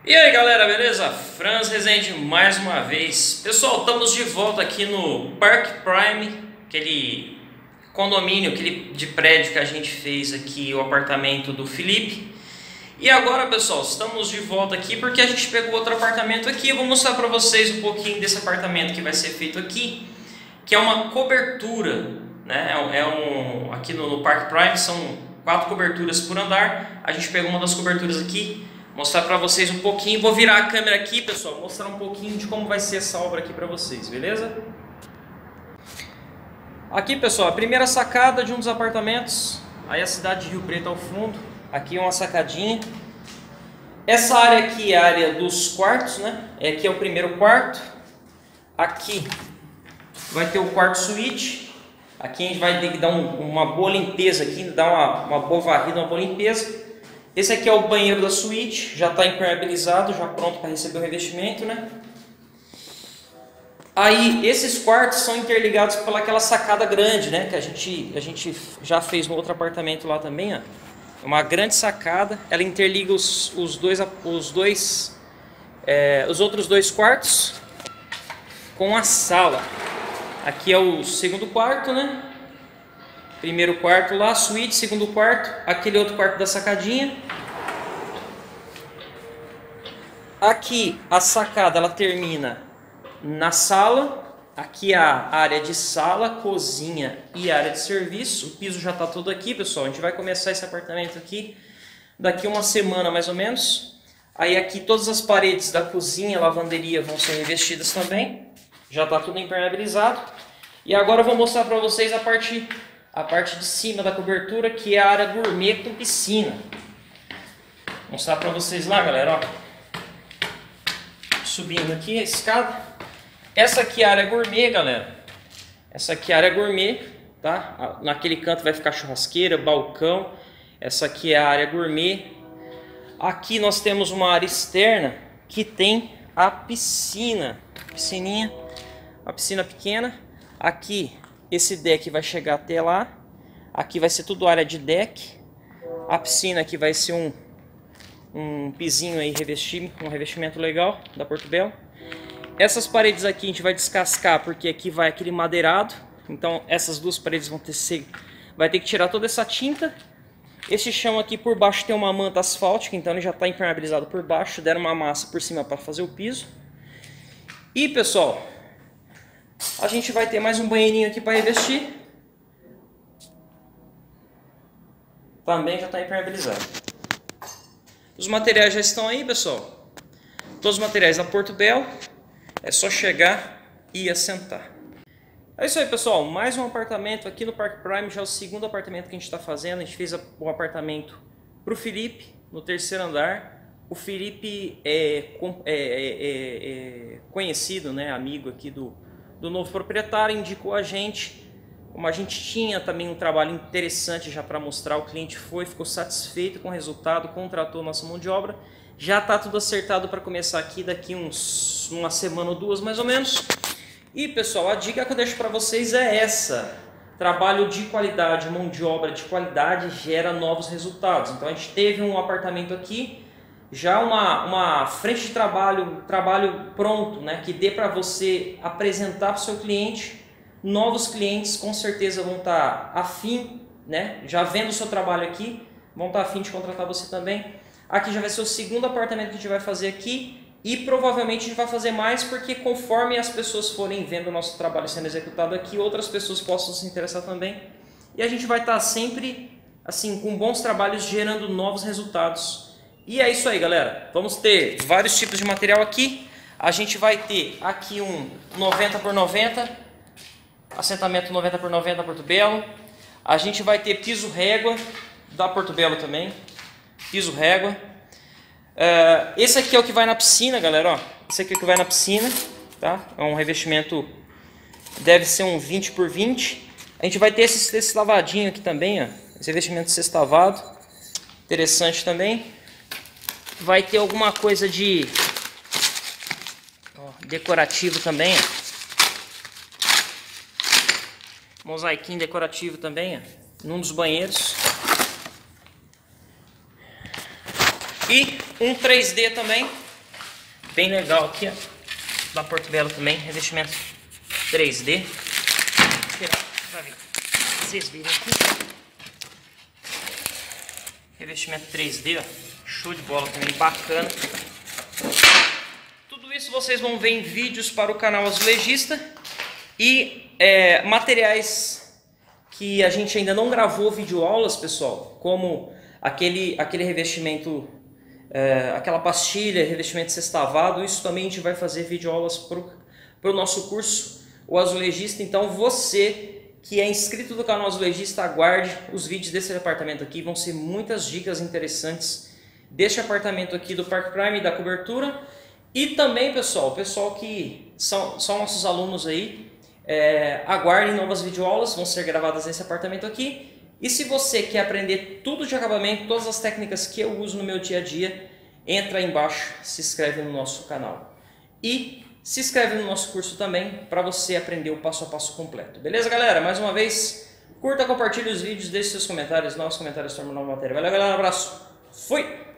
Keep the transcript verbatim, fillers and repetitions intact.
E aí galera, beleza? Franz Rezende mais uma vez. Pessoal, estamos de volta aqui no Park Prime, aquele condomínio, aquele de prédio que a gente fez aqui, o apartamento do Felipe. E agora pessoal, estamos de volta aqui porque a gente pegou outro apartamento aqui. Eu vou mostrar para vocês um pouquinho desse apartamento que vai ser feito aqui, que é uma cobertura, né? É um, aqui no, no Park Prime são quatro coberturas por andar. A gente pegou uma das coberturas aqui, mostrar para vocês um pouquinho. Vou virar a câmera aqui, pessoal, mostrar um pouquinho de como vai ser essa obra aqui para vocês, beleza? Aqui, pessoal, a primeira sacada de um dos apartamentos. Aí a cidade de Rio Preto ao fundo. Aqui é uma sacadinha. Essa área aqui é a área dos quartos, né? Aqui é o primeiro quarto. Aqui vai ter o quarto suíte. Aqui a gente vai ter que dar um, uma boa limpeza aqui, dar uma, uma boa varrida, uma boa limpeza. Esse aqui é o banheiro da suíte, já está impermeabilizado, já pronto para receber o revestimento, né? Aí esses quartos são interligados pelaquela sacada grande, né? Que a gente, a gente já fez no outro apartamento lá também, ó. Uma grande sacada, ela interliga os, os dois, os, dois é, os outros dois quartos com a sala. Aqui é o segundo quarto, né? Primeiro quarto lá, suíte, segundo quarto, aquele outro quarto da sacadinha. Aqui a sacada ela termina na sala. Aqui a área de sala, cozinha e área de serviço. O piso já está todo aqui, pessoal. A gente vai começar esse apartamento aqui daqui uma semana mais ou menos. Aí aqui todas as paredes da cozinha, lavanderia vão ser revestidas também. Já está tudo impermeabilizado. E agora eu vou mostrar para vocês a parte... a parte de cima da cobertura, que é a área gourmet com piscina. Vou mostrar para vocês lá, galera, ó. Subindo aqui a escada. Essa aqui é a área gourmet, galera. Essa aqui é a área gourmet, tá? Naquele canto vai ficar churrasqueira, balcão. Essa aqui é a área gourmet. Aqui nós temos uma área externa que tem a piscina. Piscininha, uma piscina pequena. Aqui esse deck vai chegar até lá. Aqui vai ser tudo área de deck. A piscina aqui vai ser um, um pisinho aí revestido, um revestimento legal da Porto Belo. Essas paredes aqui a gente vai descascar porque aqui vai aquele madeirado. Então essas duas paredes vão ter que, vai ter que tirar toda essa tinta. Esse chão aqui por baixo tem uma manta asfáltica, então ele já está impermeabilizado por baixo. Deram uma massa por cima para fazer o piso. E pessoal, a gente vai ter mais um banheirinho aqui para revestir. Também já está impermeabilizado. Os materiais já estão aí, pessoal. Todos os materiais da Porto Belo. É só chegar e assentar. É isso aí, pessoal. Mais um apartamento aqui no Park Prime. Já é o segundo apartamento que a gente está fazendo. A gente fez o apartamento para o Felipe, no terceiro andar. O Felipe é, é, é, é conhecido, né, amigo aqui do... do novo proprietário, indicou a gente. Como a gente tinha também um trabalho interessante já para mostrar, o cliente foi, ficou satisfeito com o resultado, contratou nossa mão de obra. Já está tudo acertado para começar aqui daqui uns uma semana ou duas mais ou menos. E pessoal, a dica que eu deixo para vocês é essa: trabalho de qualidade, mão de obra de qualidade gera novos resultados. Então a gente teve um apartamento aqui, já uma, uma frente de trabalho, trabalho pronto, né, que dê para você apresentar para o seu cliente. Novos clientes com certeza vão estar afim, né, já vendo o seu trabalho aqui, vão estar afim de contratar você também. Aqui já vai ser o segundo apartamento que a gente vai fazer aqui e provavelmente a gente vai fazer mais porque conforme as pessoas forem vendo o nosso trabalho sendo executado aqui, outras pessoas possam se interessar também. E a gente vai estar sempre assim com bons trabalhos gerando novos resultados. E é isso aí, galera. Vamos ter vários tipos de material aqui. A gente vai ter aqui um noventa por noventa, assentamento noventa por noventa da Porto Belo. A gente vai ter piso régua da Porto Belo também. Piso régua. Uh, esse aqui é o que vai na piscina, galera. Ó. Esse aqui é o que vai na piscina. Tá? É um revestimento, deve ser um vinte por vinte. A gente vai ter esse, esse lavadinho aqui também. Ó. Esse revestimento sextavado. Interessante também. Vai ter alguma coisa de ó, decorativo também, ó. Mosaiquinho decorativo também, ó, num dos banheiros. E um três D também, bem legal aqui, ó, da Porto Belo também, revestimento três D. Vou tirar pra ver. Vocês viram aqui. Revestimento três D, ó, show de bola também, bacana. Tudo isso vocês vão ver em vídeos para o canal Azulejista e é, materiais que a gente ainda não gravou videoaulas, pessoal, como aquele, aquele revestimento, é, aquela pastilha, revestimento sextavado, isso também a gente vai fazer videoaulas para o nosso curso, o Azulejista. Então você que é inscrito do canal Azulejista, aguarde os vídeos desse apartamento aqui, vão ser muitas dicas interessantes deste apartamento aqui do Park Prime, da cobertura. E também, pessoal, o pessoal que são, são nossos alunos aí, é, aguardem novas videoaulas, vão ser gravadas nesse apartamento aqui. E se você quer aprender tudo de acabamento, todas as técnicas que eu uso no meu dia a dia, entra aí embaixo, se inscreve no nosso canal. E se inscreve no nosso curso também, para você aprender o passo a passo completo. Beleza, galera? Mais uma vez, curta, compartilhe os vídeos, deixe seus comentários, novos comentários sobre a nova matéria. Valeu, galera, um abraço. Fui!